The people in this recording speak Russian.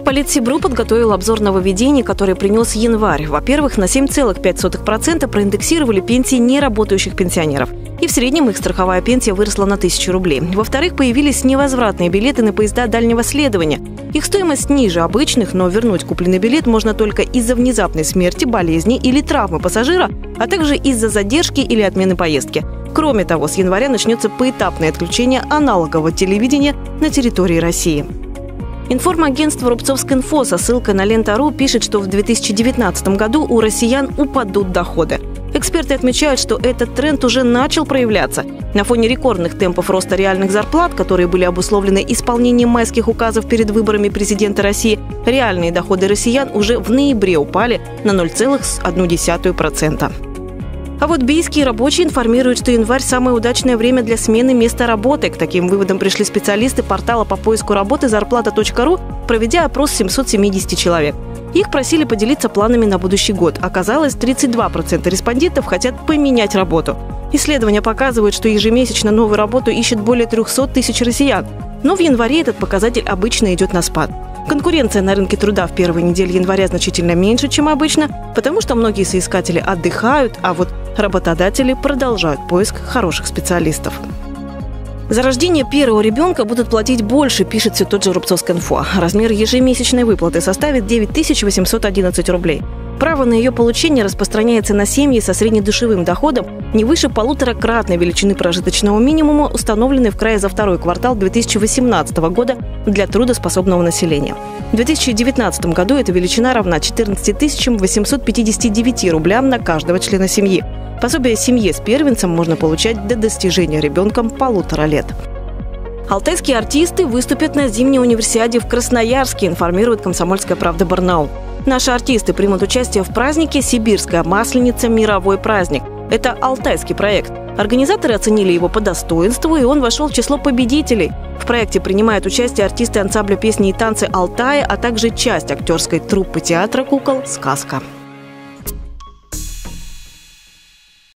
Политсибру подготовил обзор нововведений, которые принес январь. Во-первых, на 7,5% проиндексировали пенсии неработающих пенсионеров. И в среднем их страховая пенсия выросла на 1000 рублей. Во-вторых, появились невозвратные билеты на поезда дальнего следования. Их стоимость ниже обычных, но вернуть купленный билет можно только из-за внезапной смерти, болезни или травмы пассажира, а также из-за задержки или отмены поездки. Кроме того, с января начнется поэтапное отключение аналогового телевидения на территории России. Информагентство Рубцовскинфо со ссылкой на Лента.ру пишет, что в 2019 году у россиян упадут доходы. Эксперты отмечают, что этот тренд уже начал проявляться. На фоне рекордных темпов роста реальных зарплат, которые были обусловлены исполнением майских указов перед выборами президента России, реальные доходы россиян уже в ноябре упали на 0,1%. А вот бийские рабочие информируют, что январь – самое удачное время для смены места работы. К таким выводам пришли специалисты портала по поиску работы «Зарплата.ру», проведя опрос 770 человек. Их просили поделиться планами на будущий год. Оказалось, 32% респондентов хотят поменять работу. Исследования показывают, что ежемесячно новую работу ищет более 300 тысяч россиян. Но в январе этот показатель обычно идет на спад. Конкуренция на рынке труда в первой неделе января значительно меньше, чем обычно, потому что многие соискатели отдыхают, а вот работодатели продолжают поиск хороших специалистов. За рождение первого ребенка будут платить больше, пишет все тот же Рубцовскинфо. Размер ежемесячной выплаты составит 9811 рублей. Право на ее получение распространяется на семьи со среднедушевым доходом не выше 1,5-кратной величины прожиточного минимума, установленной в крае за второй квартал 2018 года для трудоспособного населения. В 2019 году эта величина равна 14 859 рублям на каждого члена семьи. Пособие семье с первенцем можно получать до достижения ребенком 1,5 лет. Алтайские артисты выступят на зимней универсиаде в Красноярске, информирует «Комсомольская правда» Барнаул. Наши артисты примут участие в празднике «Сибирская масленица. Мировой праздник». Это алтайский проект. Организаторы оценили его по достоинству, и он вошел в число победителей. В проекте принимают участие артисты ансамбля песни и танцы «Алтая», а также часть актерской труппы театра кукол «Сказка».